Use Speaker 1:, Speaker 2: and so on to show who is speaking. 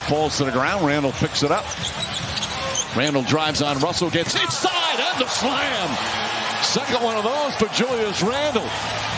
Speaker 1: falls to the ground. Randle picks it up. Randle drives on Russell, gets inside and the slam. Second one of those for Julius Randle.